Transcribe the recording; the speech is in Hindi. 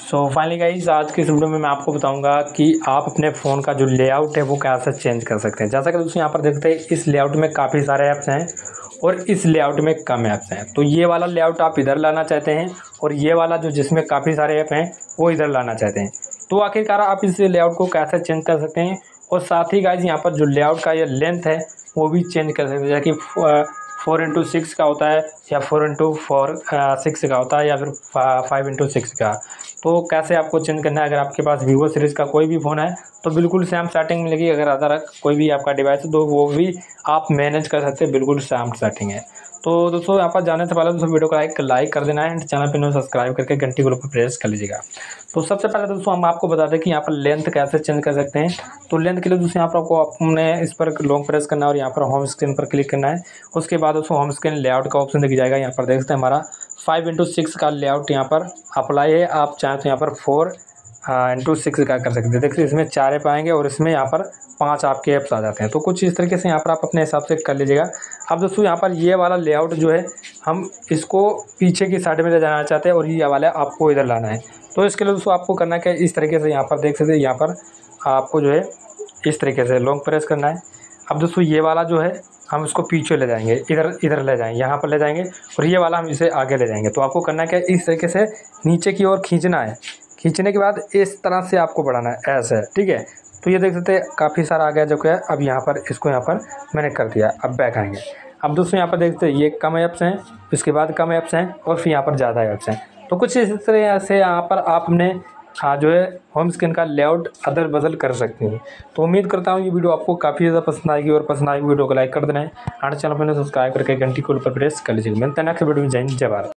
सो फाइनली गाइस, आज की इस वीडियो में मैं आपको बताऊंगा कि आप अपने फ़ोन का जो लेआउट है वो कैसे चेंज कर सकते हैं। जैसा कि दोस्तों यहाँ पर देखते हैं, इस लेआउट में काफ़ी सारे ऐप्स हैं और इस लेआउट में कम ऐप्स हैं। तो ये वाला लेआउट आप इधर लाना चाहते हैं और ये वाला जो जिसमें काफ़ी सारे ऐप हैं वो इधर लाना चाहते हैं। तो आखिरकार आप इस लेआउट को कैसे चेंज कर सकते हैं और साथ ही गाइस यहाँ पर जो लेआउट का ये लेंथ है वो भी चेंज कर सकते हैं। जैसे कि 4x6 का होता है या 4x6 का होता है या फिर 5x6 का। तो कैसे आपको चेंज करना है। अगर आपके पास वीवो सीरीज़ का कोई भी फ़ोन है तो बिल्कुल सेम सेटिंग मिलेगी। अगर अदर कोई भी आपका डिवाइस है तो वो भी आप मैनेज कर सकते हैं, बिल्कुल सेम सेटिंग है। तो दोस्तों यहाँ पर जाने से पहले दोस्तों वीडियो को लाइक कर देना है एंड चैनल पर सब्सक्राइब करके घंटी को पर प्रेस कर लीजिएगा। तो सबसे पहले दोस्तों हम आपको बता दें कि यहाँ पर लेंथ कैसे चेंज कर सकते हैं। तो लेंथ के लिए दोस्तों यहाँ पर आपको अपने इस पर लॉन्ग प्रेस करना है और यहाँ पर होम स्क्रीन पर क्लिक करना है। उसके बाद दोस्तों होम स्क्रीन लेआउट का ऑप्शन दिख जाएगा। यहाँ पर देख सकते हैं हमारा 5x6 का लेआउट यहाँ पर अप्लाई है। आप चाहें तो यहाँ पर 4x6 का कर सकते हैं। देखिए इसमें 4 ऐप आएंगे और इसमें यहाँ पर 5 आपके ऐप्स आ जाते हैं। तो कुछ इस तरीके से यहाँ पर आप अपने हिसाब से कर लीजिएगा। अब दोस्तों यहाँ पर ये वाला लेआउट जो है हम इसको पीछे की साइड में ले जाना चाहते हैं और ये वाला आपको इधर लाना है। तो इसके लिए दोस्तों आपको करना क्या है, इस तरीके से यहाँ पर देख सकते हैं, यहाँ पर आपको जो है इस तरीके से लॉन्ग प्रेस करना है। अब दोस्तों ये वाला जो है हम इसको पीछे ले जाएंगे, इधर ले जाएंगे, यहाँ पर ले जाएंगे और ये वाला हम इसे आगे ले जाएंगे। तो आपको करना क्या है, इस तरीके से नीचे की ओर खींचना है। खींचने के बाद इस तरह से आपको बढ़ाना है, ऐसे, ठीक है। तो ये देख सकते हैं काफ़ी सारा आ गया जो कि अब यहाँ पर इसको यहाँ पर मैंने कर दिया। अब बैक आएंगे। अब दोस्तों यहाँ पर देखते हैं ये कम ऐप्स हैं, उसके बाद कम ऐप्स हैं और फिर यहाँ पर ज़्यादा ऐप्स हैं। तो कुछ इस तरह से यहाँ पर आपने जो है होम स्क्रीन का लेआउट अदल बदल कर सकते हैं। तो उम्मीद करता हूँ ये वीडियो आपको काफ़ी ज़्यादा पसंद आएगी और पसंद आएगी वीडियो को लाइक कर देना है और चैनल पर सब्सक्राइब करके घंटी को ऊपर प्रेस कर लीजिएगा। मिलते हैं नेक्स्ट वीडियो में। जय हिंद, जय भारत।